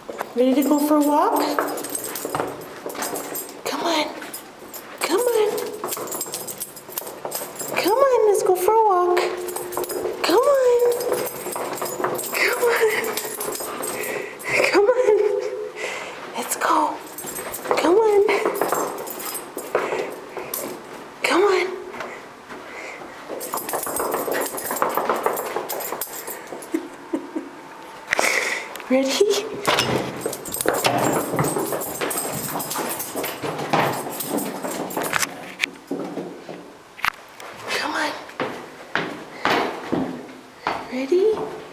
Ready to go for a walk? Come on. Come on. Come on, let's go for a walk. Come on. Come on. Come on. Let's go. Come on. Come on. Ready? Come on. Ready?